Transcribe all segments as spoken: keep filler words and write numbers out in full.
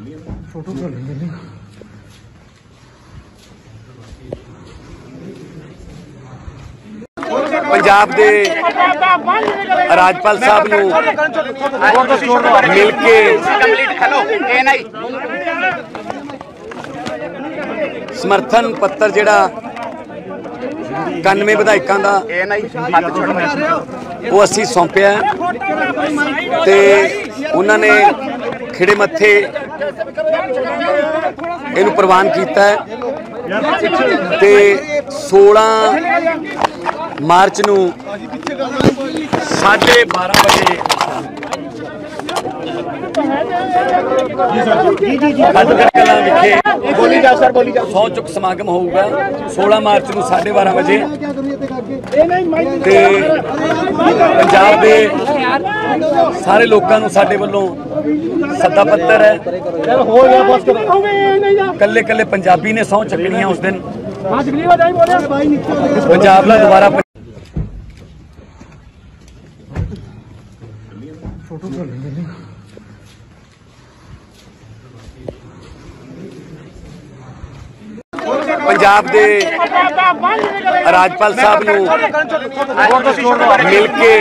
Photo कर लेंगे। पंजाब दे राजपाल साहब नूं मिल के समर्थन पत्र जिहड़ा इक्यानवे विधायकों का वो असी सौंपिया ते उन्होंने खिड़े मत्थे इनू प्रवान किया ते सोलह मार्च नू साढ़े बारह बजे सौ चुक समागम होगा। सोलह मार्च को साढ़े बारह बजे पंजाब के सारे लोगों को साडे वल्लों सद्दा पत्र है। कल्ले कल्ले पंजाबी ने सौं चकनी उस दिन पंजाब का दोबारा फोटो कर लेंगे। पंजाब के राजपाल साहब नूं मिल के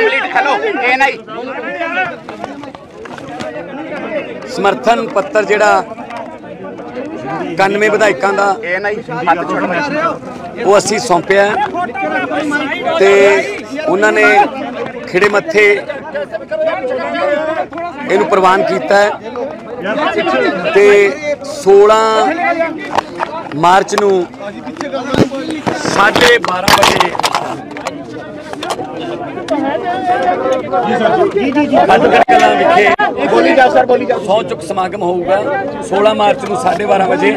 समर्थन पत्र जिहड़ा इक्यानवे विधायकों का वो असी सौंपिया ते उन्होंने खिड़े मत्थे इनू प्रवान किया ते सोलह मार्च नू साढ़े बारह बजे सौ चुक समागम होगा। सोलह मार्च को साढ़े बारह बजे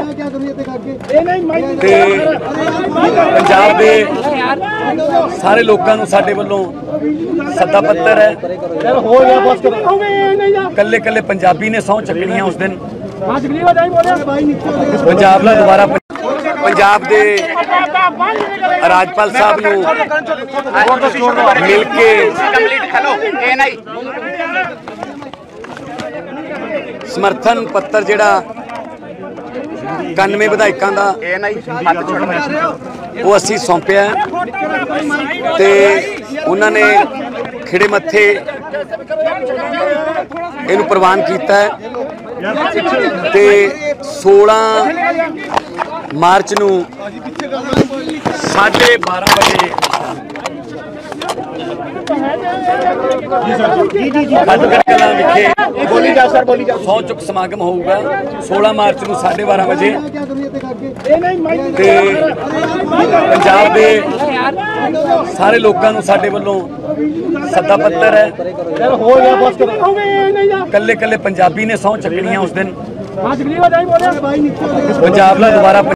पंजाब के सारे लोगों को साडे वल्लों सद्दा पत्र है। कल्ले कल्ले पंजाबी ने सौं चकनी उस दिन पंजाब का दोबारा पंजाब के राजपाल साहब नूं मिल के समर्थन पत्र जिहड़ा इक्यानवे विधायकों का वो असी सौंपिया ते उन्होंने खिड़े मत्थे इनू प्रवान किया ते सोलह मार्च नू साढ़े बारह बजे सौ चुक समागम होगा। सोलह मार्च को साढ़े बारह बजे पंजाब के सारे लोगों को साडे वल्लों सद्दा पत्र है। कल्ले कल्ले पंजाबी ने सौं चकनी उस दिन पंजाब का दोबारा